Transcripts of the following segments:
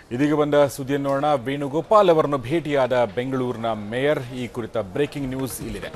ಇದೀಗ ಬಂದ ಸುದ್ದಿಯನ್ನು ನೋಡೋಣ. ವೇಣುಗೋಪಾಲ್ ಅವರನ್ನು ಭೇಟಿಯಾದ ಬೆಂಗಳೂರಿನ ಮೇಯರ್. ಈ ಕುರಿತ ಬ್ರೇಕಿಂಗ್ ನ್ಯೂಸ್ ಇಲ್ಲಿದೆ.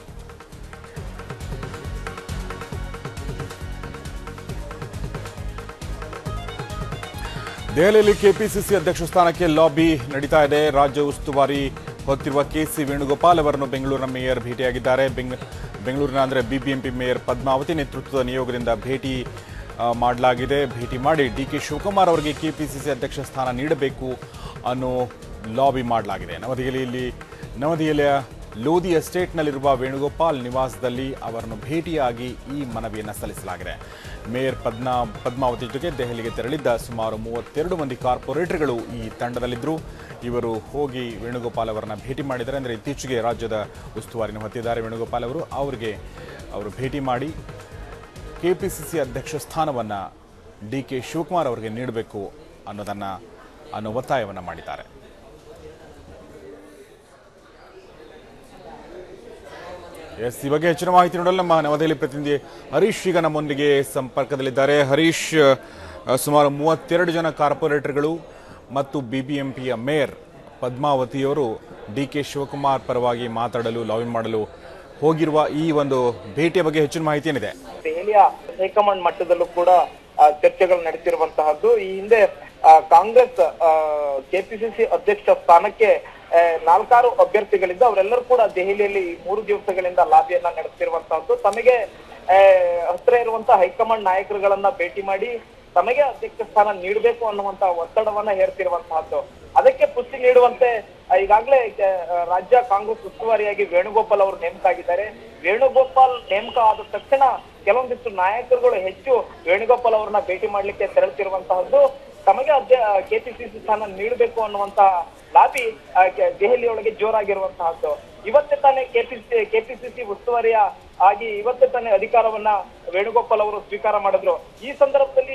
ದೆಹಲಿಯಲ್ಲಿ ಕೆಪಿಸಿಸಿ ಅಧ್ಯಕ್ಷ ಸ್ಥಾನಕ್ಕೆ ಲಾಬಿ ನಡೀತಾ ಇದೆ. ರಾಜ್ಯ ಉಸ್ತುವಾರಿ ಹೊತ್ತಿರುವ ಕೆಸಿ ವೇಣುಗೋಪಾಲ್ ಅವರನ್ನು ಬೆಂಗಳೂರಿನ ಮೇಯರ್ ಭೇಟಿಯಾಗಿದ್ದಾರೆ. ಬೆಂಗಳೂರಿನ ಬಿಬಿಎಂಪಿ ಮೇಯರ್ ಪದ್ಮಾವತಿ ನೇತೃತ್ವದ ನಿಯೋಗದಿಂದ ಭೇಟಿ ಮಾಡಲಾಗಿದೆ. ಭೇಟಿ ಮಾಡಿ ಡಿಕೆ ಶಿವಕುಮಾರ್ ಅವರಿಗೆ ಕೆಪಿಸಿಸಿ ಅಧ್ಯಕ್ಷ ಸ್ಥಾನ ನೀಡಬೇಕು ಅನ್ನೋ ಲಾಬಿ ಮಾಡಲಾಗಿದೆ. ನವದೆಹಲಿಯ ಲೋಧಿ ಎಸ್ಟೇಟ್ನಲ್ಲಿರುವ ವೇಣುಗೋಪಾಲ್ ನಿವಾಸದಲ್ಲಿ ಅವರನ್ನು ಭೇಟಿಯಾಗಿ ಈ ಮನವಿಯನ್ನು ಸಲ್ಲಿಸಲಾಗಿದೆ. ಮೇಯರ್ ಪದ್ಮಾವತಿ ಜೊತೆ ದೆಹಲಿಗೆ ತೆರಳಿದ್ದ ಸುಮಾರು 32 ಮಂದಿ ಕಾರ್ಪೊರೇಟರ್ಗಳು ಈ ತಂಡದಲ್ಲಿದ್ದರು. ಇವರು ಹೋಗಿ ವೇಣುಗೋಪಾಲ್ ಅವರನ್ನ ಭೇಟಿ ಮಾಡಿದ್ದಾರೆ. ಅಂದರೆ ಇತ್ತೀಚೆಗೆ ರಾಜ್ಯದ ಉಸ್ತುವಾರಿನ ಹೊತ್ತಿದ್ದಾರೆ ವೇಣುಗೋಪಾಲ್ ಅವರು ಭೇಟಿ ಮಾಡಿ ಕೆಪಿಸಿಸಿ ಅಧ್ಯಕ್ಷ ಸ್ಥಾನವನ್ನು ಡಿಕೆ ಶಿವಕುಮಾರ್ ಅವರಿಗೆ ನೀಡಬೇಕು ಅನ್ನೋ ಒತ್ತಾಯವನ್ನು ಮಾಡಿದ್ದಾರೆ. ಈ ಬಗ್ಗೆ ಹೆಚ್ಚಿನ ಮಾಹಿತಿ ನೋಡಲು ನಮ್ಮ ನವದೆಹಲಿ ಪ್ರತಿನಿಧಿ ಹರೀಶ್ ಈಗ ನಮ್ಮೊಂದಿಗೆ ಸಂಪರ್ಕದಲ್ಲಿದ್ದಾರೆ. ಹರೀಶ್, ಸುಮಾರು 32 ಜನ ಕಾರ್ಪೊರೇಟರ್ಗಳು ಮತ್ತು ಬಿಬಿಎಂಪಿಯ ಮೇಯರ್ ಪದ್ಮಾವತಿಯವರು ಡಿಕೆ ಶಿವಕುಮಾರ್ ಪರವಾಗಿ ಮಾತಾಡಲು ಲಾಬಿ ಮಾಡಲು ಹೋಗಿರುವ ಈ ಒಂದು ಭೇಟಿಯ ಬಗ್ಗೆ ಹೆಚ್ಚಿನ ಮಾಹಿತಿ ಏನಿದೆ? ದೆಹಲಿಯ ಹೈಕಮಾಂಡ್ ಮಟ್ಟದಲ್ಲೂ ಕೂಡ ಚರ್ಚೆಗಳು ನಡೆಸಿರುವಂತಹದ್ದು. ಈ ಹಿಂದೆ ಕಾಂಗ್ರೆಸ್ ಕೆಪಿಸಿಸಿ ಅಧ್ಯಕ್ಷ ಸ್ಥಾನಕ್ಕೆ 4 ಅಭ್ಯರ್ಥಿಗಳಿಂದ ಅವರೆಲ್ಲರೂ ಕೂಡ ದೆಹಲಿಯಲ್ಲಿ 3 ದಿವಸಗಳಿಂದ ಲಾಬಿಯನ್ನ ನಡೆಸಿರುವಂತಹದ್ದು. ತಮಗೆ ಹತ್ರ ಇರುವಂತಹ ಹೈಕಮಾಂಡ್ ನಾಯಕರುಗಳನ್ನ ಭೇಟಿ ಮಾಡಿ ತಮಗೆ ಅಧ್ಯಕ್ಷ ಸ್ಥಾನ ನೀಡಬೇಕು ಅನ್ನುವಂತ ಒತ್ತಡವನ್ನ ಹೇರ್ತಿರುವಂತಹದ್ದು. ಅದಕ್ಕೆ ಪುಷ್ಟಿ ನೀಡುವಂತೆ ಈಗಾಗಲೇ ರಾಜ್ಯ ಕಾಂಗ್ರೆಸ್ ಉಸ್ತುವಾರಿಯಾಗಿ ವೇಣುಗೋಪಾಲ್ ಅವರು ನೇಮಕ ಆಗಿದ್ದಾರೆ. ವೇಣುಗೋಪಾಲ್ ನೇಮಕ ಆದ ತಕ್ಷಣ ಕೆಲವೊಂದಿಷ್ಟು ನಾಯಕರುಗಳು ಹೆಚ್ಚು ವೇಣುಗೋಪಾಲ್ ಅವರನ್ನ ಭೇಟಿ ಮಾಡ್ಲಿಕ್ಕೆ ತೆರಳುತ್ತಿರುವಂತಹದ್ದು. ತಮಗೆ ಕೆಪಿಸಿಸಿ ಸ್ಥಾನ ನೀಡಬೇಕು ಅನ್ನುವಂತಹ ಲಾಬಿ ದೆಹಲಿಯೊಳಗೆ ಜೋರಾಗಿರುವಂತಹದ್ದು. ಇವತ್ತೇ ತಾನೇ ಕೆಪಿಸಿಸಿ ಉಸ್ತುವಾರಿಯ ಆಗಿ ಇವತ್ತೇ ತಾನೇ ಅಧಿಕಾರವನ್ನ ವೇಣುಗೋಪಾಲ್ ಅವರು ಸ್ವೀಕಾರ ಮಾಡಿದ್ರು. ಈ ಸಂದರ್ಭದಲ್ಲಿ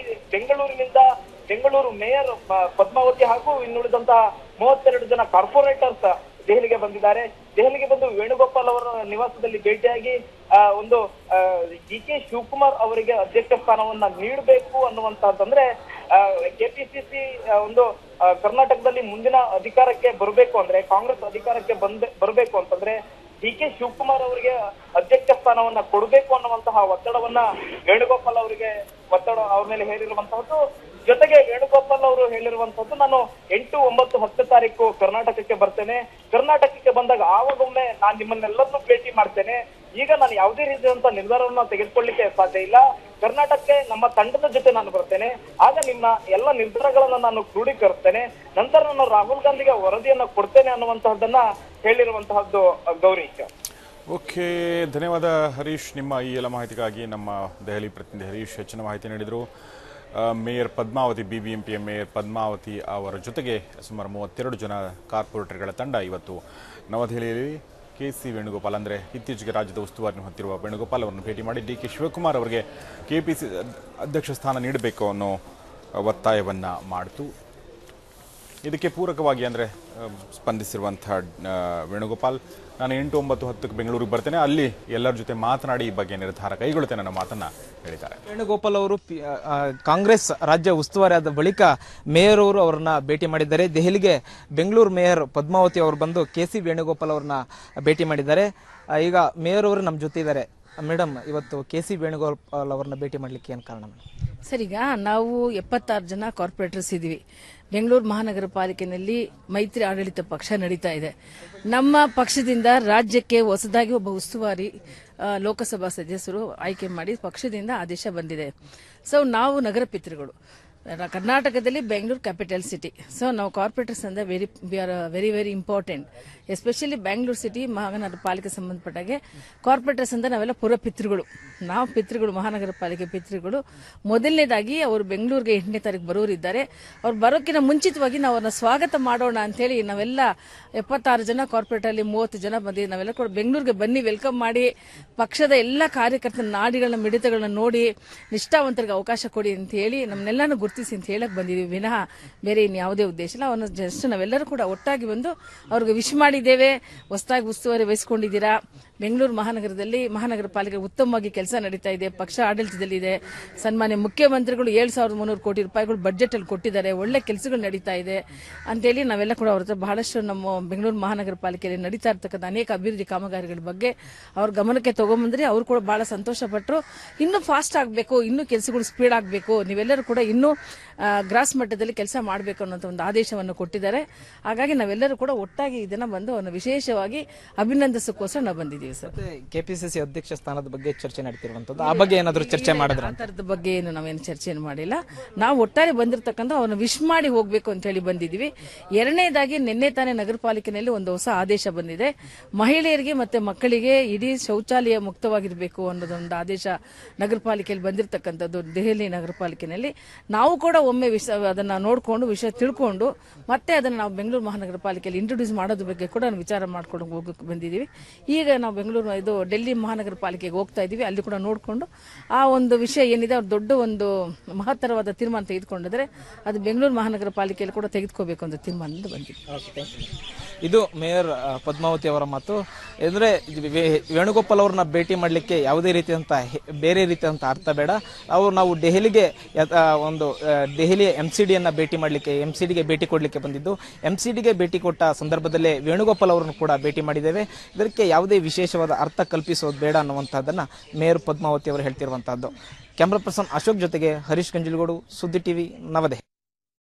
ಬೆಂಗಳೂರು ಮೇಯರ್ ಪದ್ಮಾವತಿ ಹಾಗೂ ಇನ್ನುಳಿದಂತಹ 32 ಜನ ಕಾರ್ಪೊರೇಟರ್ಸ್ ದೆಹಲಿಗೆ ಬಂದಿದ್ದಾರೆ. ದೆಹಲಿಗೆ ಬಂದು ವೇಣುಗೋಪಾಲ್ ಅವರ ನಿವಾಸದಲ್ಲಿ ಭೇಟಿಯಾಗಿ ಒಂದು ಡಿಕೆ ಶಿವಕುಮಾರ್ ಅವರಿಗೆ ಅಧ್ಯಕ್ಷ ಸ್ಥಾನವನ್ನ ನೀಡಬೇಕು ಅನ್ನುವಂತಹದ್ದಂದ್ರೆ ಕೆಪಿಸಿಸಿ ಒಂದು ಕರ್ನಾಟಕದಲ್ಲಿ ಮುಂದಿನ ಅಧಿಕಾರಕ್ಕೆ ಬರಬೇಕು ಅಂದ್ರೆ, ಕಾಂಗ್ರೆಸ್ ಅಧಿಕಾರಕ್ಕೆ ಬರಬೇಕು ಅಂತಂದ್ರೆ ಡಿಕೆ ಶಿವಕುಮಾರ್ ಅವರಿಗೆ ಅಧ್ಯಕ್ಷ ಸ್ಥಾನವನ್ನ ಕೊಡಬೇಕು ಅನ್ನುವಂತಹ ಒತ್ತಡವನ್ನ ವೇಣುಗೋಪಾಲ್ ಅವರಿಗೆ ಅವ್ರ ಮೇಲೆ ಹೇರಿರುವಂತಹದ್ದು. ಜೊತೆಗೆ ವೇಣುಗೋಪಾಲ್ ಅವರು ಹೇಳಿರುವಂತಹದ್ದು, ನಾನು 8, 9, 10 ತಾರೀಕು ಕರ್ನಾಟಕಕ್ಕೆ ಬರ್ತೇನೆ. ಕರ್ನಾಟಕಕ್ಕೆ ಬಂದಾಗ ಆವಾಗೊಮ್ಮೆ ನಾನು ನಿಮ್ಮನ್ನೆಲ್ಲರನ್ನೂ ಭೇಟಿ ಮಾಡ್ತೇನೆ. ಈಗ ನಾನು ಯಾವುದೇ ರೀತಿಯಾದಂತಹ ನಿರ್ಧಾರವನ್ನ ತೆಗೆದುಕೊಳ್ಳಿಕ್ಕೆ ಸಾಧ್ಯ ಇಲ್ಲ. ಕರ್ನಾಟಕಕ್ಕೆ ನಮ್ಮ ತಂಡದ ಜೊತೆ ನಾನು ಬರ್ತೇನೆ. ಆಗ ನಿಮ್ಮ ಎಲ್ಲ ನಿರ್ಧಾರಗಳನ್ನ ನಾನು ಕ್ರೋಢೀಕರಿಸ್ತೇನೆ. ನಂತರ ನಾನು ರಾಹುಲ್ ಗಾಂಧಿಗೆ ವರದಿಯನ್ನ ಕೊಡ್ತೇನೆ ಅನ್ನುವಂತಹದ್ದನ್ನ ಹೇಳಿರುವಂತಹದ್ದು. ಗೌರೀಶ್, ಓಕೆ, ಧನ್ಯವಾದ ಹರೀಶ್. ನಿಮ್ಮ ಈ ಎಲ್ಲ ಮಾಹಿತಿಗಾಗಿ ನಮ್ಮ ದೆಹಲಿ ಪ್ರತಿನಿಧಿ ಹರೀಶ್ ಹೆಚ್ಚಿನ ಮಾಹಿತಿ ನೀಡಿದರು. ಮೇಯರ್ ಪದ್ಮಾವತಿ, ಬಿಬಿಎಂಪಿಯ ಮೇಯರ್ ಪದ್ಮಾವತಿ ಅವರ ಜೊತೆಗೆ ಸುಮಾರು 32 ಜನ ಕಾರ್ಪೊರೇಟರ್ಗಳ ತಂಡ ಇವತ್ತು ನವದೆಹಲಿಯಲ್ಲಿ ಕೆಸಿ ವೇಣುಗೋಪಾಲ್ ಅಂದರೆ ಇತ್ತೀಚೆಗೆ ರಾಜ್ಯದ ಉಸ್ತುವಾರಿಯನ್ನು ಹೊತ್ತಿರುವ ವೇಣುಗೋಪಾಲ್ ಅವರನ್ನು ಭೇಟಿ ಮಾಡಿ ಡಿಕೆ ಶಿವಕುಮಾರ್ ಅವರಿಗೆ ಕೆಪಿಸಿ ಅಧ್ಯಕ್ಷ ಸ್ಥಾನ ನೀಡಬೇಕು ಅನ್ನೋ ಒತ್ತಾಯವನ್ನು ಮಾಡಿತು. ಇದಕ್ಕೆ ಪೂರಕವಾಗಿ ಅಂದರೆ ಸ್ಪಂದಿಸಿರುವಂತಹ ವೇಣುಗೋಪಾಲ್, ನಾನು 8, 9, 10ಕ್ಕೆ ಬೆಂಗಳೂರಿಗೆ ಬರ್ತೇನೆ, ಅಲ್ಲಿ ಎಲ್ಲರ ಜೊತೆ ಮಾತನಾಡಿ ಈ ಬಗ್ಗೆ ನಿರ್ಧಾರ ಕೈಗೊಳ್ಳುತ್ತೇನೆ ಅನ್ನೋ ಮಾತನ್ನ ಹೇಳಿದ್ದಾರೆ. ವೇಣುಗೋಪಾಲ್ ಅವರು ಕಾಂಗ್ರೆಸ್ ರಾಜ್ಯ ಉಸ್ತುವಾರಿ ಆದ ಬಳಿಕ ಮೇಯರ್ ಅವರು ಅವರನ್ನ ಭೇಟಿ ಮಾಡಿದ್ದಾರೆ. ದೆಹಲಿಗೆ ಬೆಂಗಳೂರು ಮೇಯರ್ ಪದ್ಮಾವತಿ ಅವರು ಬಂದು ಕೆಸಿ ವೇಣುಗೋಪಾಲ್ ಅವರನ್ನ ಭೇಟಿ ಮಾಡಿದ್ದಾರೆ. ಈಗ ಮೇಯರ್ ಅವರು ನಮ್ಮ ಜೊತೆ ಇದ್ದಾರೆ. ಮೇಡಮ್, ಇವತ್ತು ಕೆಸಿ ವೇಣುಗೋಪಾಲ್ ಅವರನ್ನ ಭೇಟಿ ಮಾಡ್ಲಿಕ್ಕೆ ಏನು ಕಾರಣ? ಸರ್, ಈಗ ನಾವು 76 ಜನ ಕಾರ್ಪೊರೇಟರ್ಸ್ ಇದ್ದೀವಿ. ಬೆಂಗಳೂರು ಮಹಾನಗರ ಪಾಲಿಕೆಯಲ್ಲಿ ಮೈತ್ರಿ ಆಡಳಿತ ಪಕ್ಷ ನಡೀತಾ ಇದೆ. ನಮ್ಮ ಪಕ್ಷದಿಂದ ರಾಜ್ಯಕ್ಕೆ ಹೊಸದಾಗಿ ಒಬ್ಬ ಉಸ್ತುವಾರಿ ಲೋಕಸಭಾ ಸದಸ್ಯರು ಆಯ್ಕೆ ಮಾಡಿ ಪಕ್ಷದಿಂದ ಆದೇಶ ಬಂದಿದೆ. ಸೊ ನಾವು ನಗರ ಪಿತೃಗಳು. ಕರ್ನಾಟಕದಲ್ಲಿ ಬೆಂಗಳೂರು ಕ್ಯಾಪಿಟಲ್ ಸಿಟಿ. ಸೊ ನಾವು ಕಾರ್ಪೊರೇಟರ್ಸ್ ಅಂದ್ರೆ we are very very important. Especially Bengaluru city ಮಹಾನಗರ ಪಾಲಿಕೆ ಸಂಬಂಧಪಟ್ಟಾಗೆ ಕಾರ್ಪೊರೇಟರ್ಸ್ ಅಂದ್ರೆ ನಾವೆಲ್ಲ ಪುರ ಪಿತೃಗಳು. ನಾವು ಪಿತೃಗಳು, ಮಹಾನಗರ ಪಾಲಿಕೆ ಪಿತೃಗಳು. ಮೊದಲನೇದಾಗಿ ಅವರು ಬೆಂಗಳೂರಿಗೆ 8ನೇ ತಾರೀಕು ಬರೋರಿದ್ದಾರೆ. ಅವ್ರು ಬರೋಕ್ಕಿಂತ ಮುಂಚಿತವಾಗಿ ನಾವು ಅವ್ರನ್ನ ಸ್ವಾಗತ ಮಾಡೋಣ ಅಂತೇಳಿ ನಾವೆಲ್ಲ 76 ಜನ ಕಾರ್ಪೊರೇಟರ್ ಅಲ್ಲಿ 30 ಜನ ಬಂದಿದ್ದೀವಿ. ನಾವೆಲ್ಲ ಕೂಡ ಬೆಂಗಳೂರಿಗೆ ಬನ್ನಿ, ವೆಲ್ಕಮ್ ಮಾಡಿ, ಪಕ್ಷದ ಎಲ್ಲ ಕಾರ್ಯಕರ್ತರ ನಾಡಿಗಳನ್ನ ಮಿಡಿತಗಳನ್ನ ನೋಡಿ ನಿಷ್ಠಾವಂತರಿಗೆ ಅವಕಾಶ ಕೊಡಿ ಅಂತ ಹೇಳಿ ನಮ್ಮನ್ನೆಲ್ಲಾನು ಗುರುತಿಸಿ ಅಂತ ಹೇಳಕ್ ಬಂದಿದ್ದೀವಿ ವಿನಃ ಬೇರೆ ಇನ್ಯಾವುದೇ ಉದ್ದೇಶ ಇಲ್ಲ. ಅವನ್ನ ಜಸ್ಟ್ ನಾವೆಲ್ಲರೂ ಕೂಡ ಒಟ್ಟಾಗಿ ಬಂದು ಅವ್ರಿಗೆ ವಿಶ್ ಮಾಡಿದ್ದೇವೆ. ಹೊಸದಾಗಿ ಉಸ್ತುವಾರಿ ವಹಿಸ್ಕೊಂಡಿದ್ದೀರಾ, ಬೆಂಗಳೂರು ಮಹಾನಗರ ಪಾಲಿಕೆ ಉತ್ತಮವಾಗಿ ಕೆಲಸ ನಡೀತಾ ಇದೆ, ಪಕ್ಷ ಆಡಳಿತದಲ್ಲಿದೆ. ಸನ್ಮಾನ್ಯ ಮುಖ್ಯಮಂತ್ರಿಗಳು 7,300 ಕೋಟಿ ರೂಪಾಯಿಗಳು ಬಜೆಟ್ ಅಲ್ಲಿ ಕೊಟ್ಟಿದ್ದಾರೆ, ಒಳ್ಳೆ ಕೆಲಸಗಳು ನಡೀತಾ ಇದೆ ಅಂತೇಳಿ ನಾವೆಲ್ಲ ಕೂಡ ಅವ್ರ ಹತ್ರ ಬಹಳಷ್ಟು ನಮ್ಮ ಬೆಂಗಳೂರು ಮಹಾನಗರ ಪಾಲಿಕೆಯಲ್ಲಿ ನಡೀತಾ ಇರ್ತಕ್ಕಂಥ ಅನೇಕ ಅಭಿವೃದ್ಧಿ ಕಾಮಗಾರಿಗಳ ಬಗ್ಗೆ ಅವ್ರ ಗಮನಕ್ಕೆ ತಗೊಂಬಂದ್ರೆ ಅವರು ಕೂಡ ಬಹಳ ಸಂತೋಷ ಪಟ್ಟರು. ಇನ್ನೂ ಫಾಸ್ಟ್ ಆಗಬೇಕು, ಇನ್ನೂ ಕೆಲಸಗಳು ಸ್ಪೀಡ್ ಆಗಬೇಕು, ನೀವೆಲ್ಲರೂ ಕೂಡ ಇನ್ನೂ ಗ್ರಾಸ್ ಮಟ್ಟದಲ್ಲಿ ಕೆಲಸ ಮಾಡಬೇಕು ಅನ್ನೋ ಒಂದು ಆದೇಶವನ್ನು ಕೊಟ್ಟಿದ್ದಾರೆ. ಹಾಗಾಗಿ ನಾವೆಲ್ಲರೂ ಕೂಡ ಒಟ್ಟಾಗಿ ಇದನ್ನ ಬಂದು ಅವನು ವಿಶೇಷವಾಗಿ ಅಭಿನಂದಿಸೋಕ್ಕೋಸ್ಕರ ನಾವು ಬಂದಿದ್ದೀವಿ ಸರ್. ಕೆಪಿಸಿಸಿ ಅಧ್ಯಕ್ಷ ಸ್ಥಾನದ ಬಗ್ಗೆ ಚರ್ಚೆ ನಡೆತಿರುವಂತದ್ದು, ಆ ಬಗ್ಗೆ ಏನಾದರೂ ಚರ್ಚೆ ಮಾಡಿದ್ರೆ? ಆ ಥರದ ಬಗ್ಗೆ ಏನು ನಾವೇನು ಚರ್ಚೆಯನ್ನು ಮಾಡಿಲ್ಲ. ನಾವು ಒಟ್ಟಾರೆ ಬಂದಿರತಕ್ಕಂಥ ಅವನು ವಿಶ್ ಮಾಡಿ ಹೋಗ್ಬೇಕು ಅಂತ ಹೇಳಿ ಬಂದಿದ್ದೀವಿ. ಎರಡನೇದಾಗಿ ನಿನ್ನೆ ತಾನೇ ನಗರ ಪಾಲಿಕೆಯಲ್ಲಿ ಒಂದು ಹೊಸ ಆದೇಶ ಬಂದಿದೆ. ಮಹಿಳೆಯರಿಗೆ ಮತ್ತೆ ಮಕ್ಕಳಿಗೆ ಇಡೀ ಶೌಚಾಲಯ ಮುಕ್ತವಾಗಿರಬೇಕು ಅನ್ನೋದೊಂದು ಆದೇಶ ನಗರ ಪಾಲಿಕೆಯಲ್ಲಿ ಬಂದಿರತಕ್ಕಂಥದ್ದು ದೆಹಲಿ ನಗರ ಪಾಲಿಕೆಯಲ್ಲಿ. ನಾವು ಕೂಡ ಒಮ್ಮೆ ಅದನ್ನ ನೋಡಿಕೊಂಡು ವಿಷಯ ತಿಳ್ಕೊಂಡು ಮತ್ತೆ ಅದನ್ನ ನಾವು ಬೆಂಗಳೂರು ಮಹಾನಗರ ಪಾಲಿಕೆಯಲ್ಲಿ ಇಂಟ್ರೊಡ್ಯೂಸ್ ಮಾಡೋದ್ರ ಬಗ್ಗೆ ಕೂಡ ವಿಚಾರ ಮಾಡ್ಕೊಂಡು ಹೋಗಕ್ಕೆ ಬಂದಿದ್ದೀವಿ. ಈಗ ನಾವು ಡೆಲ್ಲಿ ಮಹಾನಗರ ಪಾಲಿಕೆಗೆ ಹೋಗ್ತಾ ಇದ್ದೀವಿ. ಅಲ್ಲಿ ಕೂಡ ನೋಡಿಕೊಂಡು ಆ ಒಂದು ವಿಷಯ ಏನಿದೆ ಅವ್ರು ದೊಡ್ಡ ಒಂದು ಮಹತ್ತರವಾದ ತೀರ್ಮಾನ ತೆಗೆದುಕೊಂಡಿದ್ರೆ ಅದು ಬೆಂಗಳೂರು ಮಹಾನಗರ ಪಾಲಿಕೆಯಲ್ಲಿ ಕೂಡ ತೆಗೆದುಕೋಬೇಕು ಅಂತ ತೀರ್ಮಾನದಿಂದ ಬಂದಿದೆ. ಇದು ಮೇಯರ್ ಪದ್ಮಾವತಿ ಅವರ ಮಾತು. ಅಂದರೆ ವೇಣುಗೋಪಾಲ್ ಅವ್ರನ್ನ ಭೇಟಿ ಮಾಡಲಿಕ್ಕೆ ಯಾವುದೇ ಬೇರೆ ರೀತಿಯಂತ ಅರ್ಥ ಬೇಡ. ನಾವು ದೆಹಲಿಗೆ ದೆಹಲಿಯ MCDಯನ್ನ ಭೇಟಿ ಮಾಡಲಿಕ್ಕೆ, MCDಗೆ ಭೇಟಿ ಕೊಡಲಿಕ್ಕೆ ಬಂದಿದ್ದು. MCDಗೆ ಭೇಟಿ ಕೊಟ್ಟ ಸಂದರ್ಭದಲ್ಲೇ ವೇಣುಗೋಪಾಲ್ ಅವರನ್ನು ಕೂಡ ಭೇಟಿ ಮಾಡಿದ್ದೇವೆ. ಇದಕ್ಕೆ ಯಾವುದೇ ವಿಶೇಷವಾದ ಅರ್ಥ ಕಲ್ಪಿಸೋದು ಬೇಡ ಅನ್ನುವಂಥದ್ದನ್ನ ಮೇಯರ್ ಪದ್ಮಾವತಿ ಅವರು ಹೇಳ್ತಿರುವಂತಹದ್ದು. ಕ್ಯಾಮ್ರಾ ಪರ್ಸನ್ ಅಶೋಕ್ ಜೊತೆಗೆ ಹರೀಶ್ ಗಂಜಿಲಗೌಡು, ಸುದ್ದಿ ಟಿವಿ, ನವದೆಹಲಿ.